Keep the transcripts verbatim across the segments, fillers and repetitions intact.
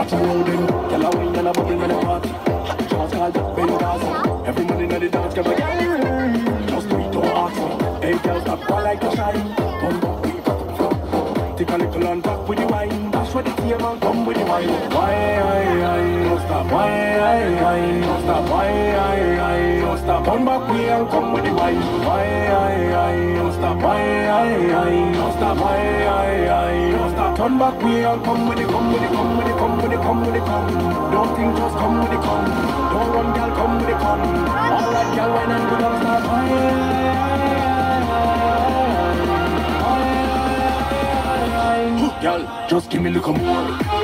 watch her roll them. Girl a wine and a bubble when a party. Shots called up Benghazi. Every man inna the dance, girl a girl. Just do it, don't ask me. Hey girl, stop call like a shine. Come back, we got the flow. Take a little and back with the wine. Dash for the team and come with the wine. Why, I, I, don't stop. Why, I, I, don't stop. Why, I, I, don't stop. Come back, we and come with the wine. Why, I, I, don't stop. Why, I, I, don't stop. Why, I, I, don't stop. Turn back, we and come with it, come with it, come with it, come with it, come with it, come. Don't think, just come with it, come. Don't run, girl, come with it, come. All right, girl, wine and go down, stop. Why, I, girl, just give me a little more.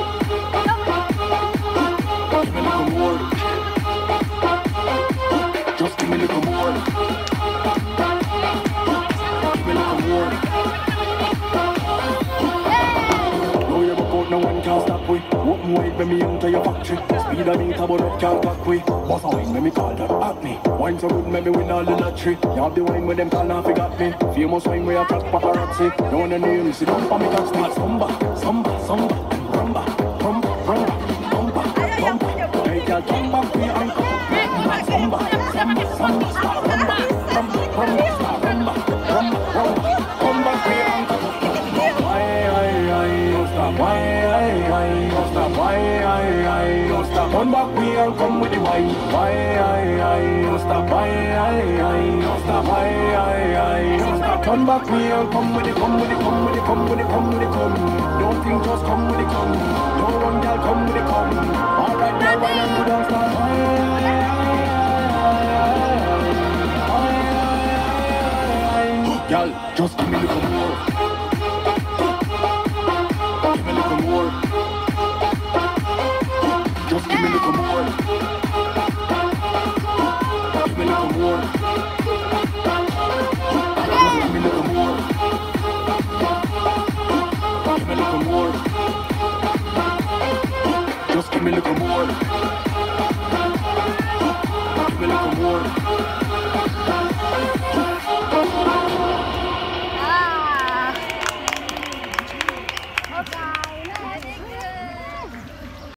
Give me a little more. Just give me a little more. Give me a little more. No, you rock out, no one can stop we. Open wide when me enter your factory. Speed a meter, but up can't back we. Boss a wine when me call that acne. Wine so good, maybe win all the lottery. You have the wine when them call and forgot me. Famous wine where I track paparazzi. Don't wanna name me, sit down for me, can't start samba, samba, samba, and rumba, rumba, rumba, rumba, rumba. Hey, girl, come back, we and come back. Samba, samba, samba, start rumba, rumba, rumba, start rumba, rumba, rumba. Come back, we and come back. Why, I, I, don't stop. Why, I, I, don't stop. Why, I, I, don't stop. Come back, we and come with the wine. Why, I, I, don't stop. Why, I, I, don't stop. Why, I, I, don't stop. Turn back, we and come with it, come with it, come with it, come with it, come with it, come. Don't think, just come with it, come. Don't run, girl, come with it, come. All right, girl, wine and go down, stop. Why, girl, just give me a little more. Give me a little more. Just give me a little more. Give me a little more. Just give me a little more. Give me a little more. Just give me a little more.